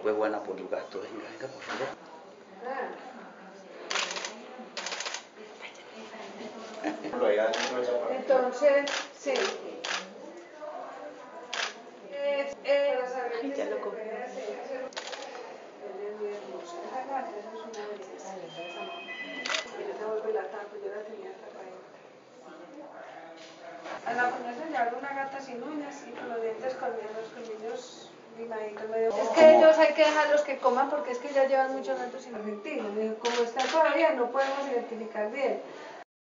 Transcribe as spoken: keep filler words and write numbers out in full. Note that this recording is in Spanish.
después buena por los gastos. Venga, venga, por favor. Entonces, sí. Eh, eh, Ya lo cogí. A la ponerse ya una gata sin uñas y con los dientes colmillos, colmillos limaditos medio. Es que ellos hay que dejarlos que coman porque es que ya llevan muchos ratos sin Argentina. Como está todavía no podemos identificar bien.